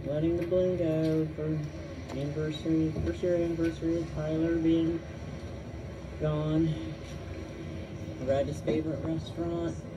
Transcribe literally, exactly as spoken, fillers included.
letting the balloon go for anniversary, first year anniversary of Tyler being gone. Red's favorite restaurant.